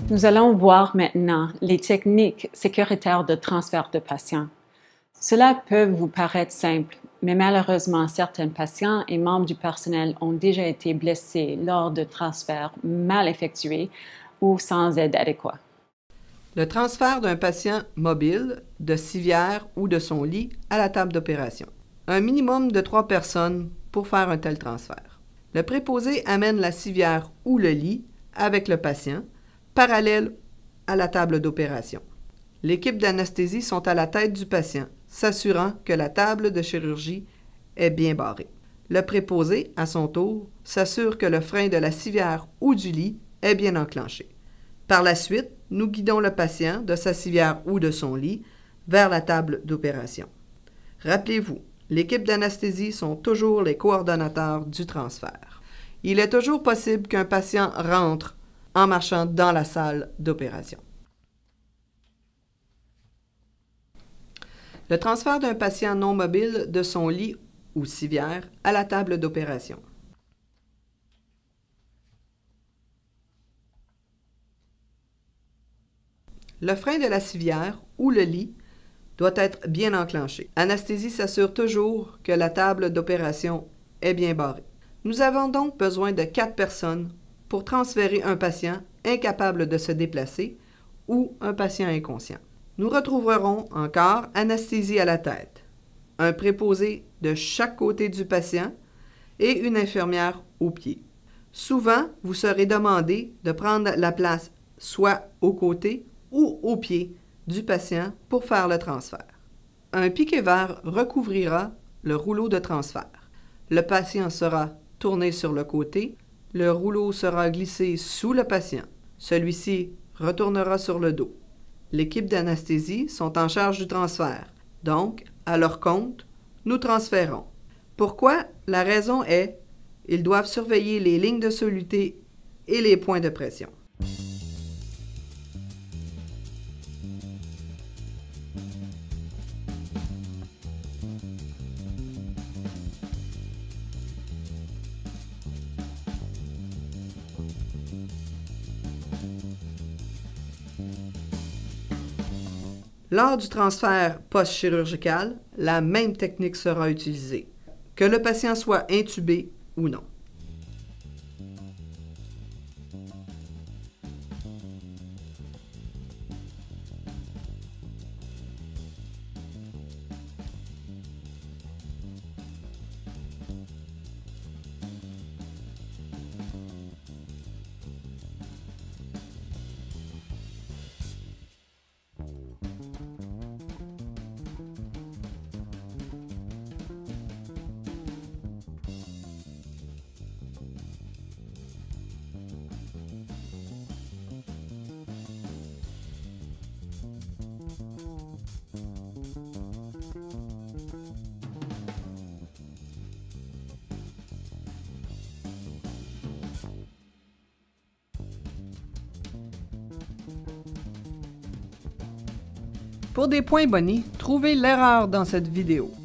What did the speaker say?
Nous allons voir maintenant les techniques sécuritaires de transfert de patients. Cela peut vous paraître simple, mais malheureusement, certains patients et membres du personnel ont déjà été blessés lors de transferts mal effectués ou sans aide adéquate. Le transfert d'un patient mobile, de civière ou de son lit à la table d'opération. Un minimum de 3 personnes pour faire un tel transfert. Le préposé amène la civière ou le lit avec le patient, parallèle à la table d'opération. L'équipe d'anesthésie sont à la tête du patient, s'assurant que la table de chirurgie est bien barrée. Le préposé, à son tour, s'assure que le frein de la civière ou du lit est bien enclenché. Par la suite, nous guidons le patient de sa civière ou de son lit vers la table d'opération. Rappelez-vous, l'équipe d'anesthésie sont toujours les coordonnateurs du transfert. Il est toujours possible qu'un patient rentre en marchant dans la salle d'opération. Le transfert d'un patient non mobile de son lit ou civière à la table d'opération. Le frein de la civière ou le lit doit être bien enclenché. Anesthésie s'assure toujours que la table d'opération est bien barrée. Nous avons donc besoin de 4 personnes pour transférer un patient incapable de se déplacer ou un patient inconscient. Nous retrouverons encore anesthésie à la tête, un préposé de chaque côté du patient et une infirmière au pied. Souvent, vous serez demandé de prendre la place soit aux côtés ou au pied du patient pour faire le transfert. Un piquet vert recouvrira le rouleau de transfert. Le patient sera tourné sur le côté, le rouleau sera glissé sous le patient. Celui-ci retournera sur le dos. L'équipe d'anesthésie sont en charge du transfert. Donc, à leur compte, nous transférons. Pourquoi? La raison est, ils doivent surveiller les lignes de soluté et les points de pression. Lors du transfert post-chirurgical, la même technique sera utilisée, que le patient soit intubé ou non. Pour des points bonus, trouvez l'erreur dans cette vidéo.